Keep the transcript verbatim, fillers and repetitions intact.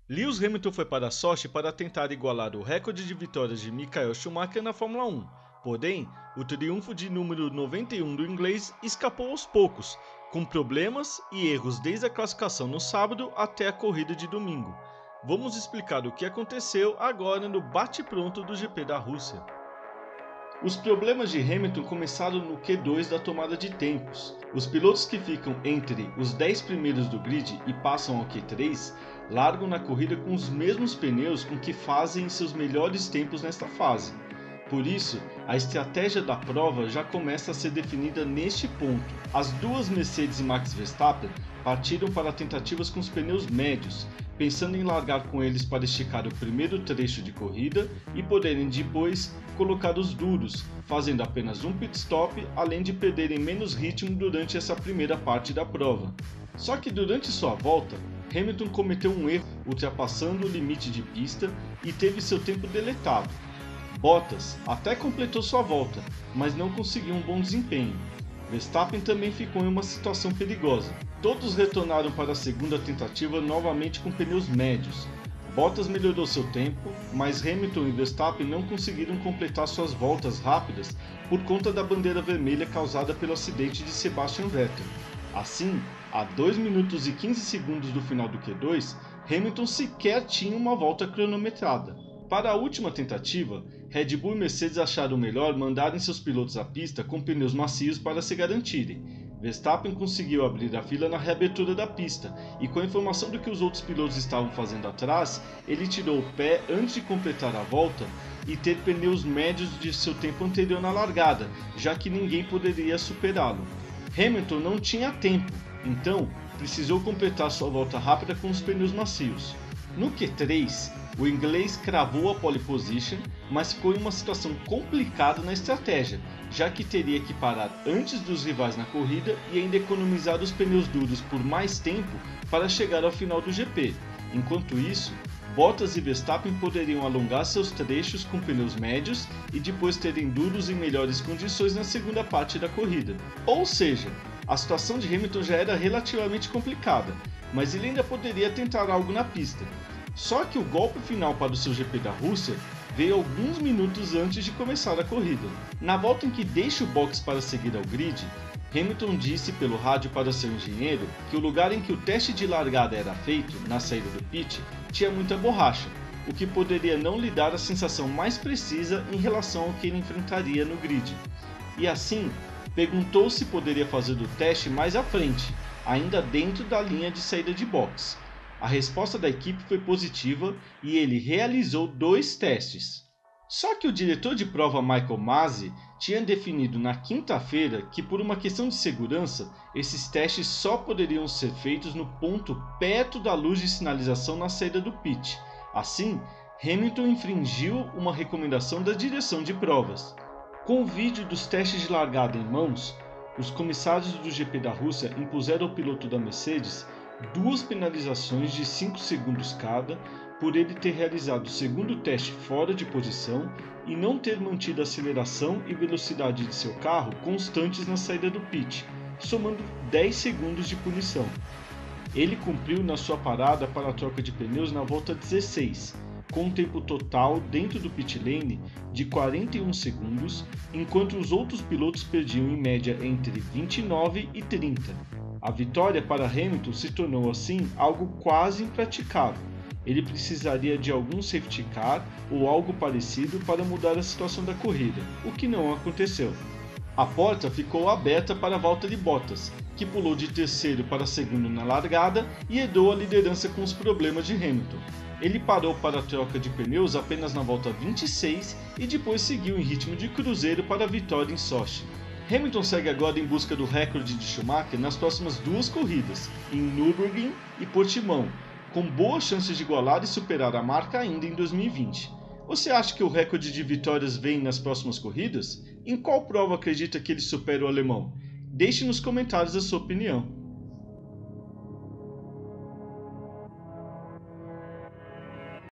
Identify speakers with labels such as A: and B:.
A: Lewis Hamilton foi para Sochi para tentar igualar o recorde de vitórias de Michael Schumacher na Fórmula um, porém, o triunfo de número noventa e um do inglês escapou aos poucos, com problemas e erros desde a classificação no sábado até a corrida de domingo. Vamos explicar o que aconteceu agora no bate-pronto do G P da Rússia. Os problemas de Hamilton começaram no Q dois da tomada de tempos. Os pilotos que ficam entre os dez primeiros do grid e passam ao Q três largam na corrida com os mesmos pneus com que fazem seus melhores tempos nesta fase. Por isso, a estratégia da prova já começa a ser definida neste ponto. As duas Mercedes e Max Verstappen partiram para tentativas com os pneus médios, pensando em largar com eles para esticar o primeiro trecho de corrida e poderem depois colocar os duros, fazendo apenas um pit stop, além de perderem menos ritmo durante essa primeira parte da prova. Só que durante sua volta, Hamilton cometeu um erro, ultrapassando o limite de pista e teve seu tempo deletado. Bottas até completou sua volta, mas não conseguiu um bom desempenho. Verstappen também ficou em uma situação perigosa. Todos retornaram para a segunda tentativa novamente com pneus médios. Bottas melhorou seu tempo, mas Hamilton e Verstappen não conseguiram completar suas voltas rápidas por conta da bandeira vermelha causada pelo acidente de Sebastian Vettel. Assim, a dois minutos e quinze segundos do final do Q dois, Hamilton sequer tinha uma volta cronometrada. Para a última tentativa, Red Bull e Mercedes acharam melhor mandarem seus pilotos à pista com pneus macios para se garantirem. Verstappen conseguiu abrir a fila na reabertura da pista, e com a informação do que os outros pilotos estavam fazendo atrás, ele tirou o pé antes de completar a volta e ter pneus médios de seu tempo anterior na largada, já que ninguém poderia superá-lo. Hamilton não tinha tempo, então precisou completar sua volta rápida com os pneus macios. No Q três, o inglês cravou a pole position, mas ficou em uma situação complicada na estratégia, já que teria que parar antes dos rivais na corrida e ainda economizar os pneus duros por mais tempo para chegar ao final do G P. Enquanto isso, Bottas e Verstappen poderiam alongar seus trechos com pneus médios e depois terem duros em melhores condições na segunda parte da corrida. Ou seja, a situação de Hamilton já era relativamente complicada, mas ele ainda poderia tentar algo na pista. Só que o golpe final para o seu G P da Rússia veio alguns minutos antes de começar a corrida. Na volta em que deixa o box para seguir ao grid, Hamilton disse pelo rádio para seu engenheiro que o lugar em que o teste de largada era feito, na saída do pit, tinha muita borracha, o que poderia não lhe dar a sensação mais precisa em relação ao que ele enfrentaria no grid. E assim, perguntou se poderia fazer o teste mais à frente, ainda dentro da linha de saída de box. A resposta da equipe foi positiva e ele realizou dois testes. Só que o diretor de prova Michael Masi tinha definido na quinta-feira que, por uma questão de segurança, esses testes só poderiam ser feitos no ponto perto da luz de sinalização na saída do pit. Assim, Hamilton infringiu uma recomendação da direção de provas. Com o vídeo dos testes de largada em mãos, os comissários do G P da Rússia impuseram ao piloto da Mercedes duas penalizações de cinco segundos cada por ele ter realizado o segundo teste fora de posição e não ter mantido a aceleração e velocidade de seu carro constantes na saída do pit, somando dez segundos de punição. Ele cumpriu na sua parada para a troca de pneus na volta dezesseis, com um tempo total dentro do pit lane de quarenta e um segundos, enquanto os outros pilotos perdiam em média entre vinte e nove e trinta. A vitória para Hamilton se tornou assim algo quase impraticável. Ele precisaria de algum safety car ou algo parecido para mudar a situação da corrida, o que não aconteceu. A porta ficou aberta para a volta de Bottas, que pulou de terceiro para segundo na largada e herdou a liderança com os problemas de Hamilton. Ele parou para a troca de pneus apenas na volta vinte e seis e depois seguiu em ritmo de cruzeiro para a vitória em Sochi. Hamilton segue agora em busca do recorde de Schumacher nas próximas duas corridas, em Nürburgring e Portimão, com boas chances de igualar e superar a marca ainda em dois mil e vinte. Você acha que o recorde de vitórias vem nas próximas corridas? Em qual prova acredita que ele supera o alemão? Deixe nos comentários a sua opinião.